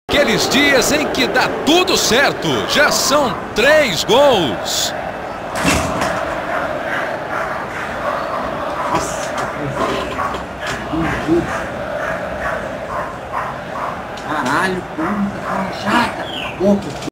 Aqueles dias em que dá tudo certo, já são 3 gols. Caralho, puta, cara chata.